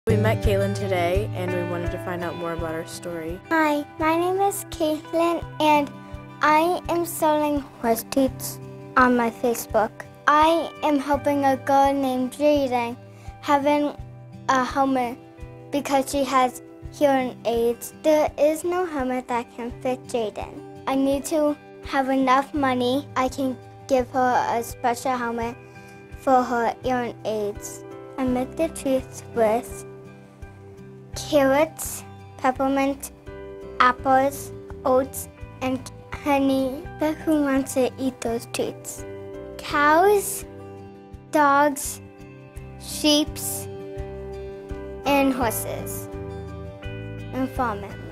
We met Caitlin today and we wanted to find out more about her story. Hi, my name is Caitlin and I am selling horse teats on my Facebook. I am helping a girl named Jaydyn having a helmet because she has hearing aids. There is no helmet that can fit Jaydyn. I need to have enough money. I can give her a special helmet for her hearing aids. I make the treats with carrots, peppermint, apples, oats, and honey. But who wants to eat those treats? Cows, dogs, sheep, and horses, and farm animals.